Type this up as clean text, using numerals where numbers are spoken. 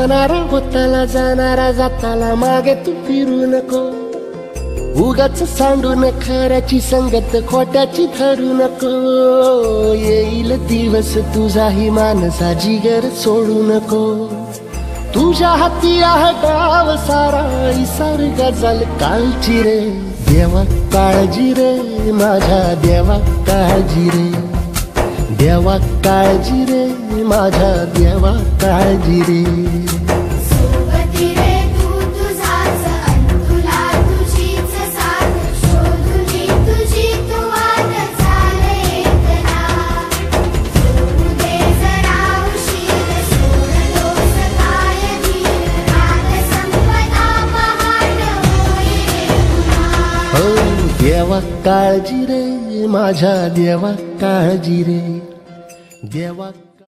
होणारा होताला जाणारा जाताला मागे तू फिरू नको. उगाच सांडून खऱ्याची संगत खोट्याची धरू नको. येईल दिवस तुझाही मानसा जिगर सोडू नको. तुझ्या हाती आहे गाव सारा इसार गजल कालची रे. देवा काळजी रे माझ्या देवा काळजी रे. देवा काळजी रे माझ्या देवा काळजी रे. देवा काळजी रे माझ्या देवा काळजी रे. देवा